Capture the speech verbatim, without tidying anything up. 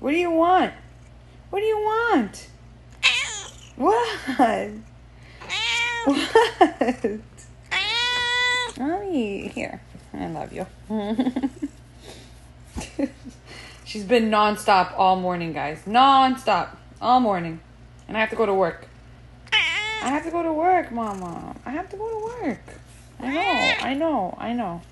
What do you want? What do you want? What? What? Mommy, here. I love you. She's been nonstop all morning, guys. Nonstop. All morning. And I have to go to work. I have to go to work, Mama. I have to go to work. I know, I know, I know.